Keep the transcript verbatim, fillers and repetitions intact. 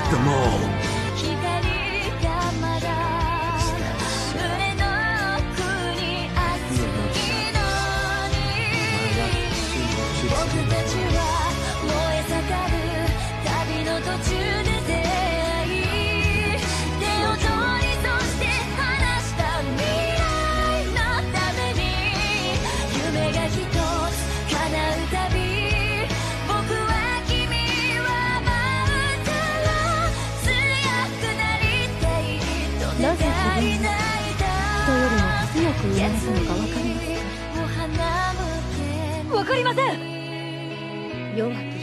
them all. 光がまだ胸の奥に熱いのに僕たちは燃え盛る旅の途中で出会い手を取りそして話した未来のために夢が一つ叶うたび僕は君は待ったら強くなりたいと願い泣いた人よりも強く生まれたのか分かりますか？ わかりません。 弱き